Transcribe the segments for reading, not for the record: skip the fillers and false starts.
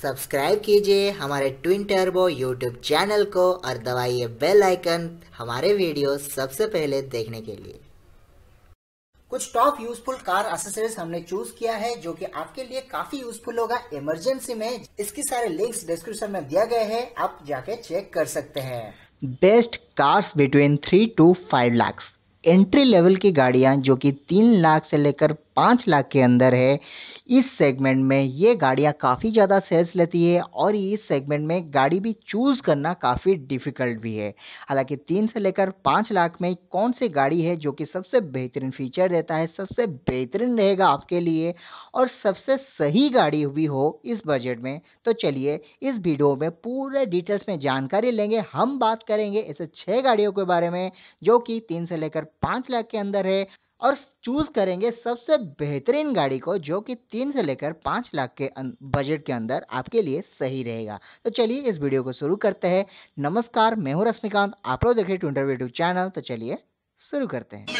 Subscribe कीजिए हमारे twin turbo YouTube channel को और दबाइए बेल आइकन हमारे वीडियो सबसे पहले देखने के लिए। कुछ टॉप यूजफुल कार एक्सेसरीज हमने चूज किया है जो कि आपके लिए काफी यूजफुल होगा इमरजेंसी में। इसकी सारे लिंक्स डिस्क्रिप्शन में दिया गया है, आप जाके चेक कर सकते हैं। Best cars between 3 to 5 lakh entry level की गाड़ियां जो कि 3 लाख से लेकर 5 लाख के अंदर है। इस सेगमेंट में ये गाड़ियां काफ़ी ज़्यादा सेल्स लेती है और इस सेगमेंट में गाड़ी भी चूज़ करना काफ़ी डिफ़िकल्ट भी है। हालांकि 3 से लेकर 5 लाख में कौन सी गाड़ी है जो कि सबसे बेहतरीन फीचर देता है, सबसे बेहतरीन रहेगा आपके लिए और सबसे सही गाड़ी भी हो इस बजट में, तो चलिए इस वीडियो में पूरे डिटेल्स में जानकारी लेंगे। हम बात करेंगे ऐसे 6 गाड़ियों के बारे में जो कि 3 से लेकर 5 लाख के अंदर है और चूज करेंगे सबसे बेहतरीन गाड़ी को जो कि 3 से लेकर 5 लाख के बजट के अंदर आपके लिए सही रहेगा। तो चलिए इस वीडियो को शुरू करते हैं। नमस्कार, मैं हूं रश्मिकांत, आप लोग देख रहे हैं ट्विन टर्बो यूट्यूब चैनल। तो चलिए शुरू करते हैं।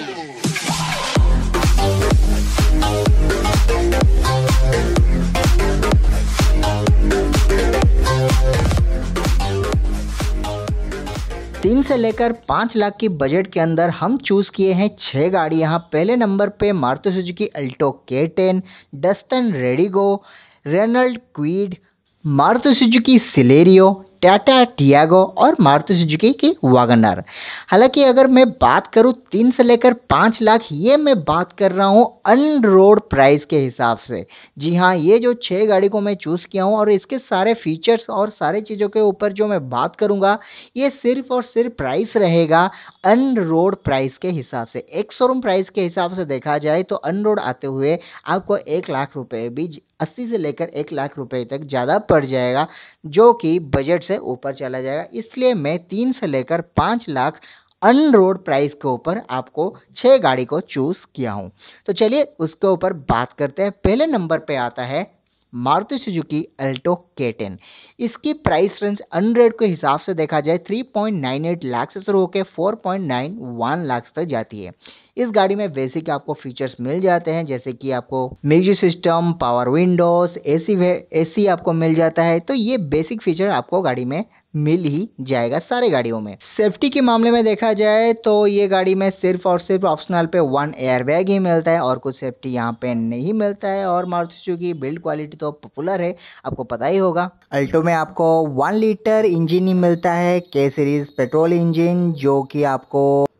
3 से लेकर 5 लाख की बजट के अंदर हम चूज़ किए हैं 6 गाड़ी। यहाँ पहले नंबर पे Maruti Suzuki Alto K10, Datsun Redigo, Renault Kwid, Maruti Suzuki Celerio, Tata Tiago और मारुति सुजुकी की वैगनर। हालांकि अगर मैं बात करूं 3 से लेकर 5 लाख, ये मैं बात कर रहा हूं ऑन रोड प्राइस के हिसाब से। जी हाँ, ये जो 6 गाड़ी को मैं चूज़ किया हूं और इसके सारे फीचर्स और सारे चीज़ों के ऊपर जो मैं बात करूंगा, ये सिर्फ और सिर्फ प्राइस रहेगा ऑन रोड प्राइस के हिसाब से। एक शोरूम प्राइस के हिसाब से देखा जाए तो ऑन रोड आते हुए आपको 1 लाख रुपए भी 80 से लेकर 1 लाख रुपए तक ज़्यादा पड़ जाएगा, जो कि बजट से ऊपर चला जाएगा। इसलिए मैं 3 से लेकर 5 लाख ऑन रोड प्राइस के ऊपर आपको 6 गाड़ी को चूज किया हूं। तो चलिए उसके ऊपर बात करते हैं। पहले नंबर पे आता है मारुति सुजुकी अल्टो K10। इसकी प्राइस रेंज ऑन रोड के हिसाब से देखा जाए 3.98 लाख से शुरू होकर 4.91 लाख तक जाती है। इस गाड़ी में बेसिक आपको फीचर्स मिल जाते हैं, जैसे कि आपको music system, power windows, AC आपको मिल जाता है। तो ये बेसिक फीचर आपको गाड़ी में मिल ही जाएगा सारे गाड़ियों में। सेफ्टी के मामले में देखा जाए तो ये गाड़ी में सिर्फ और सिर्फ ऑप्शनल पे 1 एयरबैग ही मिलता है और कुछ सेफ्टी यहाँ पे नहीं मिलता है। और मारुति सुजुकी बिल्ड क्वालिटी तो पॉपुलर है, आपको पता ही होगा। अल्टो में आपको 1 लीटर इंजन ही मिलता है, K सीरीज पेट्रोल इंजन, जो कि आपको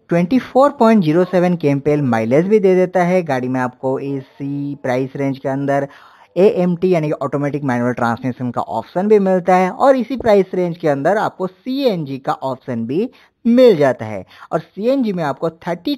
24.07 kmpl माइलेज भी दे देता है। गाड़ी में आपको इसी प्राइस रेंज के अंदर AMT यानी कि ऑटोमेटिक मैनुअल ट्रांसमिशन का ऑप्शन भी मिलता है और इसी प्राइस रेंज के अंदर आपको CNG का ऑप्शन भी मिल जाता है और CNG में आपको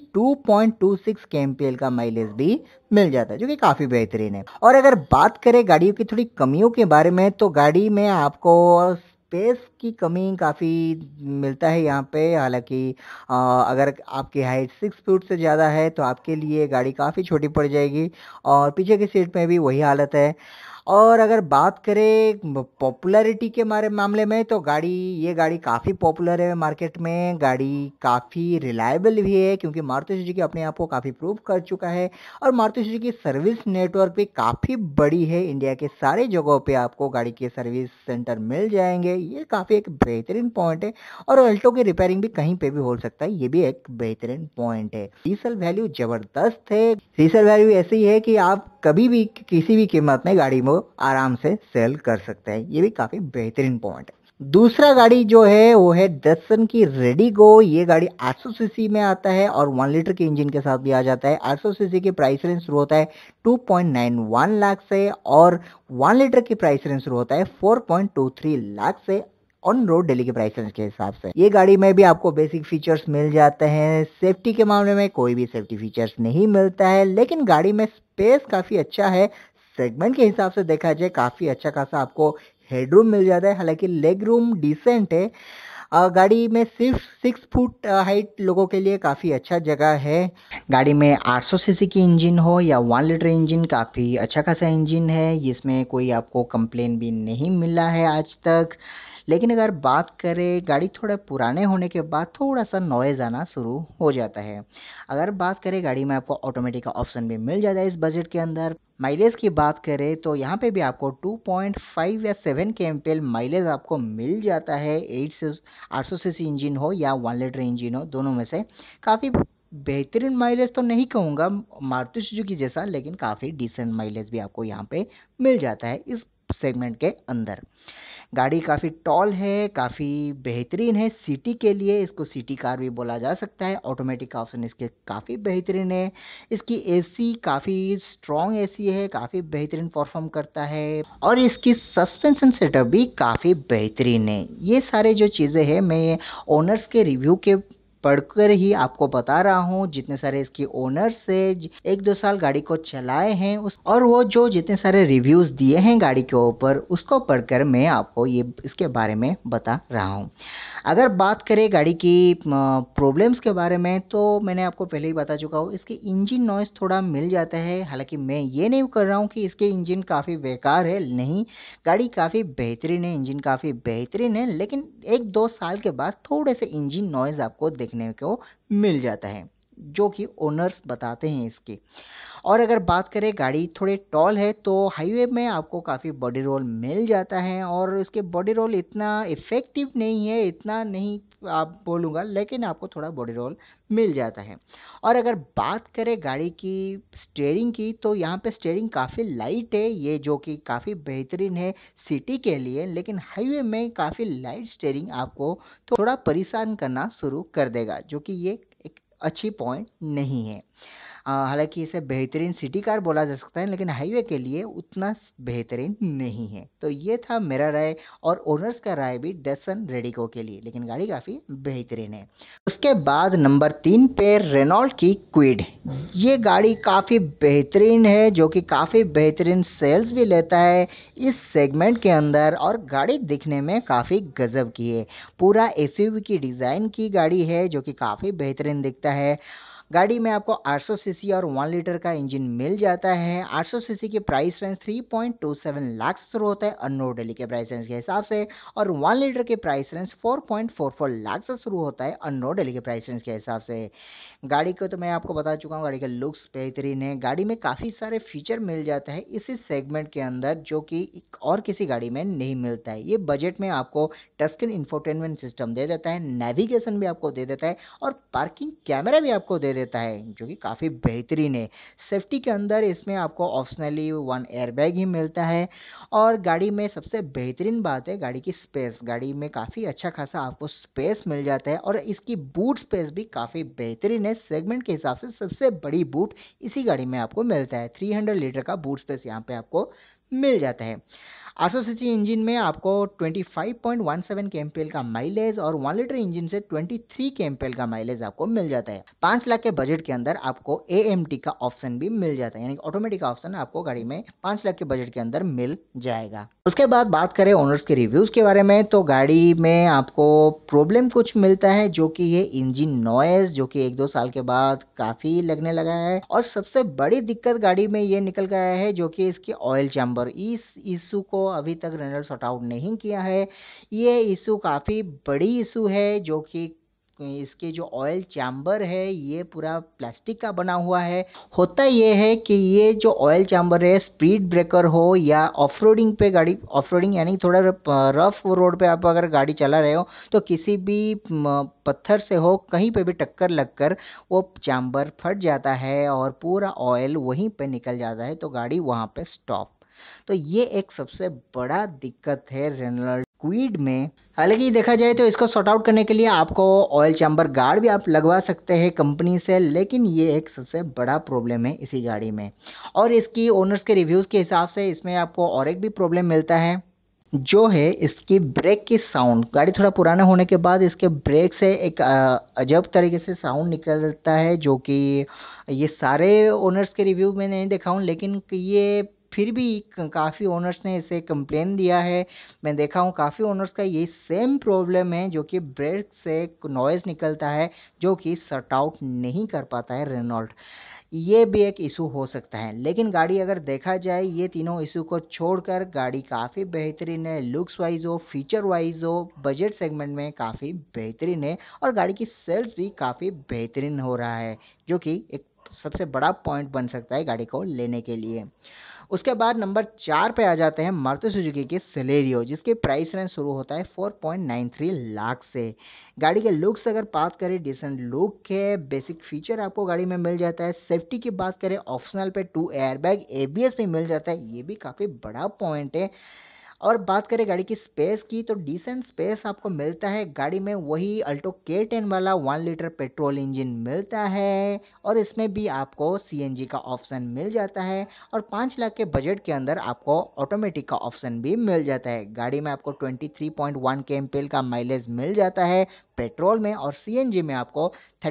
32.26 kmpl का माइलेज भी मिल जाता है, जो कि काफ़ी बेहतरीन है। और अगर बात करें गाड़ियों की थोड़ी कमियों के बारे में, तो गाड़ी में आपको स्पेस की कमी काफ़ी मिलता है यहाँ पे। हालांकि अगर आपकी हाइट 6 फुट से ज़्यादा है तो आपके लिए गाड़ी काफ़ी छोटी पड़ जाएगी और पीछे की सीट में भी वही हालत है। और अगर बात करें पॉपुलैरिटी के मामले में, तो ये गाड़ी काफ़ी पॉपुलर है मार्केट में। गाड़ी काफ़ी रिलायबल भी है क्योंकि मारुति सुजुकी अपने आप को काफ़ी प्रूव कर चुका है और मारुति सुजुकी सर्विस नेटवर्क भी काफ़ी बड़ी है। इंडिया के सारे जगहों पे आपको गाड़ी के सर्विस सेंटर मिल जाएंगे, ये काफ़ी एक बेहतरीन पॉइंट है। और अल्टो की रिपेयरिंग भी कहीं पे भी हो सकता है, ये भी एक बेहतरीन पॉइंट है। रीसेल वैल्यू ज़बरदस्त है। रीसेल वैल्यू ऐसी है कि आप कभी भी किसी भी कीमत में गाड़ी में आराम से सेल कर सकते हैं, ये भी काफ़ी बेहतरीन पॉइंट है। दूसरा गाड़ी जो है वो है डस्टन की रेडिगो। ये गाड़ी 800 सीसी में आता है और 1 लीटर के इंजन के साथ भी आ जाता है। 800 सीसी की प्राइस रेंज शुरू होता है 2.91 लाख से और 1 लीटर की प्राइस रेंज शुरू होता है 4.23 लाख से ऑन रोड डेली के प्राइस रेंज के हिसाब से। ये गाड़ी में भी आपको बेसिक फीचर्स मिल जाते हैं। सेफ्टी के मामले में कोई भी सेफ्टी फीचर्स नहीं मिलता है, लेकिन गाड़ी में स्पेस काफ़ी अच्छा है। सेगमेंट के हिसाब से देखा जाए काफ़ी अच्छा खासा आपको हेडरूम मिल जाता है। हालांकि लेग रूम डिसेंट है। गाड़ी में सिर्फ 6 फुट हाइट लोगों के लिए काफ़ी अच्छा जगह है। गाड़ी में 800 सीसी की इंजन हो या 1 लीटर इंजन, काफ़ी अच्छा खासा इंजन है, जिसमें कोई आपको कंप्लेन भी नहीं मिला है आज तक। लेकिन अगर बात करें गाड़ी थोड़ा पुराने होने के बाद थोड़ा सा नॉइज़ आना शुरू हो जाता है। अगर बात करें गाड़ी में आपको ऑटोमेटिक का ऑप्शन भी मिल जाता है इस बजट के अंदर। माइलेज की बात करें तो यहाँ पे भी आपको 2.5 या 7 के एमपीएल माइलेज आपको मिल जाता है। 800 सीसी इंजन हो या 1 लीटर इंजन हो, दोनों में से काफ़ी बेहतरीन माइलेज तो नहीं कहूँगा मारुति सुजुकी जैसा, लेकिन काफ़ी डिसेंट माइलेज भी आपको यहाँ पे मिल जाता है इस सेगमेंट के अंदर। गाड़ी काफ़ी टॉल है, काफ़ी बेहतरीन है सिटी के लिए, इसको सिटी कार भी बोला जा सकता है। ऑटोमेटिक का ऑप्शन इसके काफ़ी बेहतरीन है। इसकी एसी काफ़ी स्ट्रॉन्ग एसी है, काफ़ी बेहतरीन परफॉर्म करता है और इसकी सस्पेंशन सेटअप भी काफ़ी बेहतरीन है। ये सारे जो चीज़ें हैं मैं ओनर्स के रिव्यू के पढ़कर ही आपको बता रहा हूँ। जितने सारे इसके ओनर्स से 1-2 साल गाड़ी को चलाए हैं और वो जो जितने सारे रिव्यूज़ दिए हैं गाड़ी के ऊपर, उसको पढ़कर मैं आपको ये इसके बारे में बता रहा हूँ। अगर बात करें गाड़ी की प्रॉब्लम्स के बारे में, तो मैंने आपको पहले ही बता चुका हूँ, इसके इंजन नॉइज़ थोड़ा मिल जाता है। हालांकि मैं ये नहीं कर रहा हूँ कि इसके इंजन काफ़ी बेकार है, नहीं, गाड़ी काफ़ी बेहतरीन है, इंजन काफ़ी बेहतरीन है, लेकिन 1-2 साल के बाद थोड़े से इंजन नॉइज़ आपको देखने को मिल जाता है, जो कि ओनर्स बताते हैं इसकी। और अगर बात करें गाड़ी थोड़े टॉल है तो हाईवे में आपको काफ़ी बॉडी रोल मिल जाता है और इसके बॉडी रोल इतना इफ़ेक्टिव नहीं है, इतना नहीं आप बोलूँगा, लेकिन आपको थोड़ा बॉडी रोल मिल जाता है। और अगर बात करें गाड़ी की स्टीयरिंग की, तो यहाँ पे स्टीयरिंग काफ़ी लाइट है, ये जो कि काफ़ी बेहतरीन है सिटी के लिए, लेकिन हाईवे में काफ़ी लाइट स्टीयरिंग आपको थोड़ा परेशान करना शुरू कर देगा, जो कि ये एक अच्छी पॉइंट नहीं है। हालांकि इसे बेहतरीन सिटी कार बोला जा सकता है, लेकिन हाईवे के लिए उतना बेहतरीन नहीं है। तो ये था मेरा राय और ओनर्स का राय भी डसन रेडिको के लिए, लेकिन गाड़ी काफ़ी बेहतरीन है। उसके बाद नंबर 3 पे रेनॉल्ट की क्विड। ये गाड़ी काफ़ी बेहतरीन है, जो कि काफ़ी बेहतरीन सेल्स भी लेता है इस सेगमेंट के अंदर और गाड़ी दिखने में काफ़ी गजब की है। पूरा एसयूवी की डिज़ाइन की गाड़ी है, जो कि काफ़ी बेहतरीन दिखता है। गाड़ी में आपको 800 सीसी और 1 लीटर का इंजन मिल जाता है। 800 सीसी की प्राइस रेंज 3.27 लाख से शुरू होता है अन्नोड दिल्ली के प्राइस रेंज के हिसाब से, और 1 लीटर के प्राइस रेंज 4.44 लाख से शुरू होता है अन्नोड दिल्ली के प्राइस रेंज के हिसाब से। गाड़ी को तो मैं आपको बता चुका हूँ, गाड़ी का लुक्स बेहतरीन है। गाड़ी में काफ़ी सारे फीचर मिल जाता है इसी सेगमेंट के अंदर, जो कि और किसी गाड़ी में नहीं मिलता है। ये बजट में आपको टच स्क्रीन इंफोटेनमेंट सिस्टम दे देता है, नेविगेशन भी आपको दे देता है और पार्किंग कैमरा भी आपको दे देता है, जो कि काफ़ी बेहतरीन है। सेफ्टी के अंदर इसमें आपको ऑप्शनली 1 एयरबैग ही मिलता है और गाड़ी में सबसे बेहतरीन बात है गाड़ी की स्पेस। गाड़ी में काफ़ी अच्छा खासा आपको स्पेस मिल जाता है और इसकी बूट स्पेस भी काफ़ी बेहतरीन है। सेगमेंट के हिसाब से सबसे बड़ी बूट इसी गाड़ी में आपको मिलता है। 300 लीटर का बूट स्पेस यहाँ पे आपको मिल जाता है। 800 सीसी इंजन में आपको 25.17 के एमपीएल का माइलेज और 1 लीटर इंजन से 23 के एमपीएल का माइलेज आपको मिल जाता है। 5 लाख के बजट के अंदर आपको एएमटी का ऑप्शन भी मिल जाता है, यानी ऑटोमेटिक का ऑप्शन आपको गाड़ी में 5 लाख के बजट के अंदर मिल जाएगा। उसके बाद बात करें ओनर्स के रिव्यूज़ के बारे में, तो गाड़ी में आपको प्रॉब्लम कुछ मिलता है, जो कि ये इंजन नॉइज़, जो कि 1-2 साल के बाद काफ़ी लगने लगा है। और सबसे बड़ी दिक्कत गाड़ी में ये निकल गया है, जो कि इसकी ऑयल चैम्बर। इस इशू को अभी तक रेनॉल्ट सॉर्ट आउट नहीं किया है। ये इशू काफ़ी बड़ी इशू है, जो कि इसके जो ऑयल चैम्बर है ये पूरा प्लास्टिक का बना हुआ है। होता ये है कि ये जो ऑयल चैम्बर है, स्पीड ब्रेकर हो या ऑफ रोडिंग पे गाड़ी, ऑफ रोडिंग यानी थोड़ा रफ रोड पे आप अगर गाड़ी चला रहे हो, तो किसी भी पत्थर से हो, कहीं पे भी टक्कर लगकर वो चैम्बर फट जाता है और पूरा ऑयल वहीं पे निकल जाता है, तो गाड़ी वहाँ पे स्टॉप। तो ये एक सबसे बड़ा दिक्कत है रेनॉल्ट क्विड में। हालांकि देखा जाए तो इसको सॉर्ट आउट करने के लिए आपको ऑयल चैम्बर गार्ड भी आप लगवा सकते हैं कंपनी से, लेकिन ये एक सबसे बड़ा प्रॉब्लम है इसी गाड़ी में। और इसकी ओनर्स के रिव्यूज़ के हिसाब से इसमें आपको और एक भी प्रॉब्लम मिलता है, जो है इसकी ब्रेक की साउंड। गाड़ी थोड़ा पुराना होने के बाद इसके ब्रेक से एक अजब तरीके से साउंड निकलता है, जो कि ये सारे ओनर्स के रिव्यू में नहीं देखा हूँ, लेकिन ये फिर भी काफ़ी ओनर्स ने इसे कंप्लेन दिया है। मैं देखा हूँ काफ़ी ओनर्स का ये सेम प्रॉब्लम है, जो कि ब्रेक से नॉइज़ निकलता है, जो कि सॉर्ट आउट नहीं कर पाता है रेनॉल्ट। ये भी एक इशू हो सकता है। लेकिन गाड़ी अगर देखा जाए ये तीनों इशू को छोड़कर गाड़ी काफ़ी बेहतरीन है, लुक्स वाइज हो, फीचर वाइज हो, बजट सेगमेंट में काफ़ी बेहतरीन है और गाड़ी की सेल्स भी काफ़ी बेहतरीन हो रहा है, जो कि एक सबसे बड़ा पॉइंट बन सकता है गाड़ी को लेने के लिए। उसके बाद नंबर 4 पे आ जाते हैं मारुति सुजुकी के सेलेरियो, जिसके प्राइस रेंज शुरू होता है 4.93 लाख से। गाड़ी के लुक्स अगर बात करें, डिसेंट लुक है, बेसिक फीचर आपको गाड़ी में मिल जाता है। सेफ्टी की बात करें, ऑप्शनल पे 2 एयरबैग एबीएस भी मिल जाता है, ये भी काफ़ी बड़ा पॉइंट है। और बात करें गाड़ी की स्पेस की, तो डिसेंट स्पेस आपको मिलता है। गाड़ी में वही अल्टो K10 वाला 1 लीटर पेट्रोल इंजन मिलता है और इसमें भी आपको सीएनजी का ऑप्शन मिल जाता है और 5 लाख के बजट के अंदर आपको ऑटोमेटिक का ऑप्शन भी मिल जाता है। गाड़ी में आपको 23.1 kmpl का माइलेज मिल जाता है पेट्रोल में और सीएनजी में आपको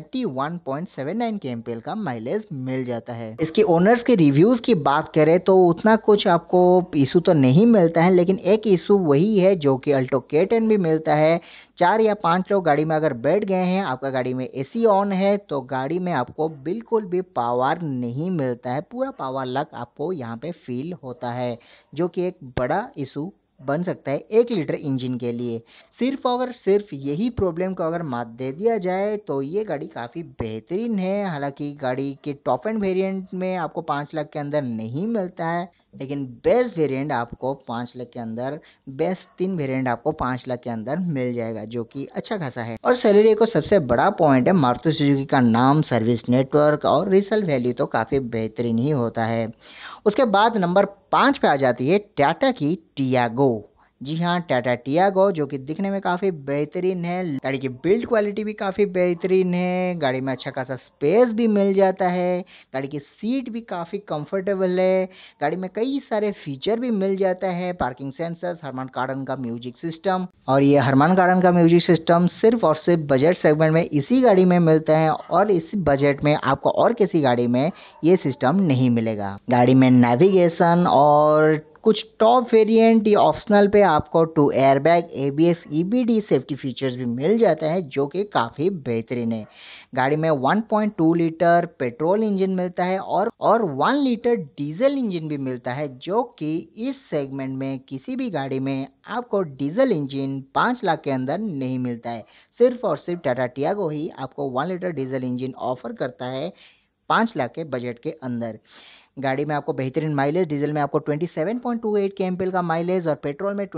31.79 kmpl का माइलेज मिल जाता है। इसकी ओनर्स के रिव्यूज़ की बात करें तो उतना कुछ आपको इशू तो नहीं मिलता है, लेकिन एक इशू वही है जो कि अल्टो K10 भी मिलता है। 4 या 5 लोग गाड़ी में अगर बैठ गए हैं, आपका गाड़ी में एसी ऑन है, तो गाड़ी में आपको बिल्कुल भी पावर नहीं मिलता है। पूरा पावर लक आपको यहाँ पे फील होता है, जो कि एक बड़ा इशू बन सकता है 1 लीटर इंजन के लिए। सिर्फ यही प्रॉब्लम को अगर मात दे दिया जाए तो ये गाड़ी काफ़ी बेहतरीन है। हालांकि गाड़ी के टॉप एंड वेरिएंट में आपको 5 लाख के अंदर नहीं मिलता है, लेकिन बेस्ट वेरिएंट आपको 5 लाख के अंदर, बेस्ट 3 वेरिएंट आपको 5 लाख के अंदर मिल जाएगा, जो कि अच्छा खासा है। और सैलरी को सबसे बड़ा पॉइंट है मारुति सुजुकी का नाम, सर्विस नेटवर्क और रीसेल वैल्यू तो काफ़ी बेहतरीन ही होता है। उसके बाद नंबर 5 पे आ जाती है टाटा की टियागो। जी हाँ, टाटा टियागो, जो कि दिखने में काफ़ी बेहतरीन है। गाड़ी की बिल्ड क्वालिटी भी काफ़ी बेहतरीन है। गाड़ी में अच्छा खासा स्पेस भी मिल जाता है। गाड़ी की सीट भी काफ़ी कंफर्टेबल है। गाड़ी में कई सारे फीचर भी मिल जाता है, पार्किंग सेंसर्स, हरमान कार्डन का म्यूजिक सिस्टम। और ये हरमान कार्डन का म्यूजिक सिस्टम सिर्फ और सिर्फ बजट सेगमेंट में इसी गाड़ी में मिलता है और इस बजट में आपको और किसी गाड़ी में ये सिस्टम नहीं मिलेगा। गाड़ी में नेविगेशन और कुछ टॉप वेरिएंट या ऑप्शनल पे आपको 2 airbag, ABS, EBD safety features भी मिल जाता है, जो कि काफ़ी बेहतरीन है। गाड़ी में 1.2 लीटर पेट्रोल इंजन मिलता है और 1 लीटर डीजल इंजन भी मिलता है, जो कि इस सेगमेंट में किसी भी गाड़ी में आपको डीजल इंजन 5 लाख के अंदर नहीं मिलता है। सिर्फ और सिर्फ टाटा टियागो ही आपको 1 लीटर डीजल इंजन ऑफर करता है 5 लाख के बजट के अंदर। गाड़ी में आपको बेहतरीन माइलेज, डीजल में आपको 27.28 kmpl का माइलेज और पेट्रोल में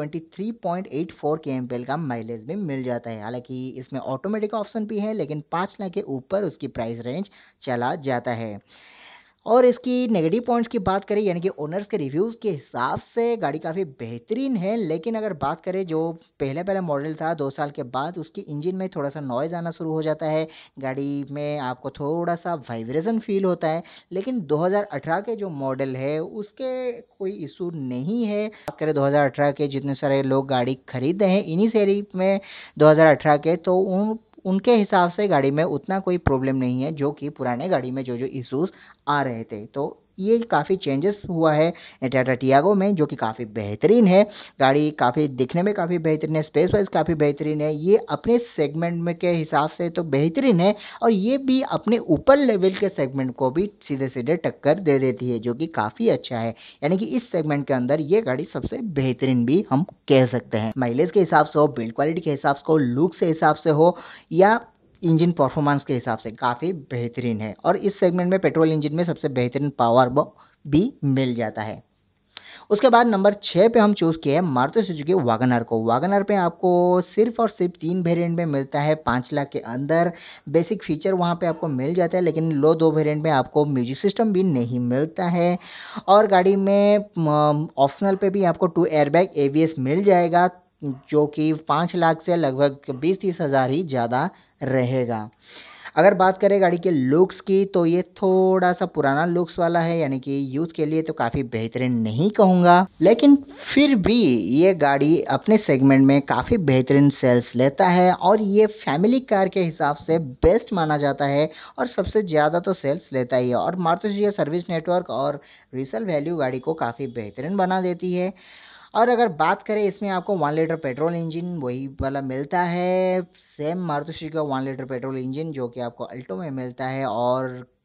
23.84 kmpl का माइलेज भी मिल जाता है। हालांकि इसमें ऑटोमेटिक ऑप्शन भी है, लेकिन 5 लाख के ऊपर उसकी प्राइस रेंज चला जाता है। और इसकी नेगेटिव पॉइंट्स की बात करें, यानी कि ओनर्स के रिव्यूज़ के हिसाब से गाड़ी काफ़ी बेहतरीन है, लेकिन अगर बात करें जो पहले मॉडल था 2 साल के बाद उसकी इंजन में थोड़ा-सा नॉइज़ आना शुरू हो जाता है। गाड़ी में आपको थोड़ा-सा वाइब्रेशन फ़ील होता है, लेकिन 2018 के जो मॉडल है उसके कोई इश्यू नहीं है। बात करें 2018 के, जितने सारे लोग गाड़ी खरीद रहे हैं इन्हीं सीरीज़ में 2018 के, तो उनके हिसाब से गाड़ी में उतना कोई प्रॉब्लम नहीं है, जो कि पुराने गाड़ी में जो इश्यूज़ आ रहे थे। तो ये काफ़ी चेंजेस हुआ है टाटा टियागो में, जो कि काफ़ी बेहतरीन है। गाड़ी काफ़ी दिखने में काफ़ी बेहतरीन है, स्पेस वाइज काफ़ी बेहतरीन है। ये अपने सेगमेंट में के हिसाब से तो बेहतरीन है और ये भी अपने ऊपर लेवल के सेगमेंट को भी सीधे-सीधे टक्कर दे देती है, जो कि काफ़ी अच्छा है। यानी कि इस सेगमेंट के अंदर ये गाड़ी सबसे बेहतरीन भी हम कह सकते हैं। माइलेज के हिसाब से हो, बिल्ड क्वालिटी के हिसाब से हो, लुक के हिसाब से हो या इंजन परफॉर्मेंस के हिसाब से काफ़ी बेहतरीन है और इस सेगमेंट में पेट्रोल इंजन में सबसे बेहतरीन पावर भी मिल जाता है। उसके बाद नंबर 6 पे हम चूज़ किए हैं मारुति सुजुकी वैगनर को। वैगनर पे आपको सिर्फ और सिर्फ 3 वेरिएंट में मिलता है 5 लाख के अंदर। बेसिक फीचर वहाँ पे आपको मिल जाता है, लेकिन लो 2 वेरिएंट में आपको म्यूजिक सिस्टम भी नहीं मिलता है और गाड़ी में ऑप्शनल पे भी आपको 2 एयरबैग एबीएस मिल जाएगा, जो कि 5 लाख से लगभग 20-30 हज़ार ही ज़्यादा रहेगा। अगर बात करें गाड़ी के लुक्स की, तो ये थोड़ा-सा पुराना लुक्स वाला है, यानी कि यूथ के लिए तो काफ़ी बेहतरीन नहीं कहूँगा, लेकिन फिर भी ये गाड़ी अपने सेगमेंट में काफ़ी बेहतरीन सेल्स लेता है और ये फैमिली कार के हिसाब से बेस्ट माना जाता है और सबसे ज़्यादा तो सेल्स लेता ही है। और मारुति सुजुकी सर्विस नेटवर्क और रीसेल वैल्यू गाड़ी को काफ़ी बेहतरीन बना देती है। और अगर बात करें, इसमें आपको 1 लीटर पेट्रोल इंजन वही वाला मिलता है, सेम मारुति सुजुकी का 1 लीटर पेट्रोल इंजन जो कि आपको अल्टो में मिलता है और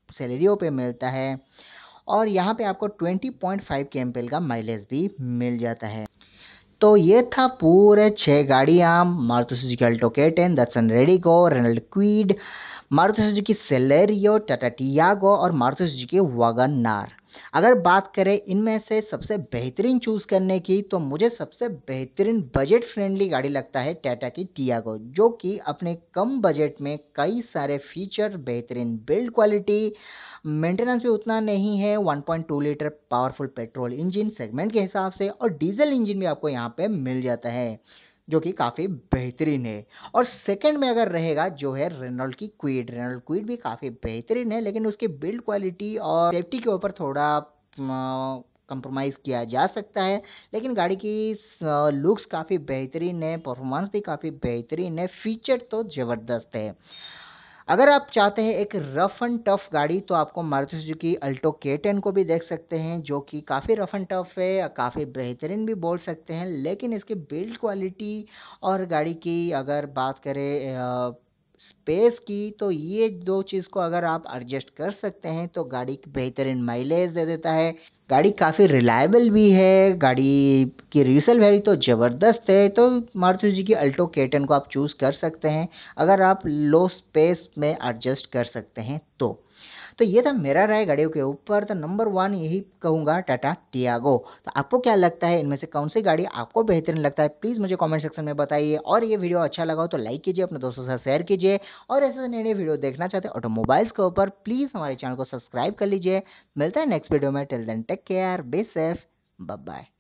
सेलेरियो पे मिलता है और यहाँ पे आपको 20.5 kmpl का माइलेज भी मिल जाता है। तो ये था पूरे 6 गाड़ियाँ, Maruti Suzuki Alto K10, Datsun redigo, Renault Kwid, Maruti Suzuki Celerio, Tata Tiago और मारुति सुजुकी वैगन आर। अगर बात करें इनमें से सबसे बेहतरीन चूज़ करने की, तो मुझे सबसे बेहतरीन बजट फ्रेंडली गाड़ी लगता है टाटा की टियागो, जो कि अपने कम बजट में कई सारे फीचर, बेहतरीन बिल्ड क्वालिटी, मेंटेनेंस भी उतना नहीं है, 1.2 litre powerful petrol engine segment के हिसाब से और डीजल इंजन भी आपको यहाँ पे मिल जाता है, जो कि काफ़ी बेहतरीन है। और सेकंड में अगर रहेगा जो है रेनॉल्ट क्विड भी काफ़ी बेहतरीन है, लेकिन उसकी बिल्ड क्वालिटी और सेफ्टी के ऊपर थोड़ा कंप्रोमाइज़ किया जा सकता है, लेकिन गाड़ी की लुक्स काफ़ी बेहतरीन है, परफॉर्मेंस भी काफ़ी बेहतरीन है, फीचर तो ज़बरदस्त है। अगर आप चाहते हैं एक रफ एंड टफ गाड़ी, तो आपको मारुति सुजुकी अल्टो K10 को भी देख सकते हैं, जो कि काफ़ी रफ एंड टफ है, काफ़ी बेहतरीन भी बोल सकते हैं, लेकिन इसकी बिल्ड क्वालिटी और गाड़ी की अगर बात करें स्पेस की, तो ये दो चीज़ को अगर आप एडजस्ट कर सकते हैं तो गाड़ी बेहतरीन माइलेज दे देता है। गाड़ी काफ़ी रिलायबल भी है, गाड़ी की रीसेल वैल्यू तो ज़बरदस्त है। तो मारुति सुजुकी अल्टो K10 को आप चूज़ कर सकते हैं अगर आप लो स्पेस में एडजस्ट कर सकते हैं तो ये था मेरा राय गाड़ियों के ऊपर। तो नंबर 1 यही कहूँगा, टाटा टियागो। तो आपको क्या लगता है, इनमें से कौन सी गाड़ी आपको बेहतरीन लगता है, प्लीज़ मुझे कमेंट सेक्शन में बताइए। और ये वीडियो अच्छा लगा हो तो लाइक कीजिए, अपने दोस्तों के साथ शेयर कीजिए, और ऐसे नए वीडियो देखना चाहते हैं ऑटोमोबाइल्स के ऊपर, प्लीज़ हमारे चैनल को सब्सक्राइब कर लीजिए। मिलता है नेक्स्ट वीडियो में, till then take care, be safe, bye bye.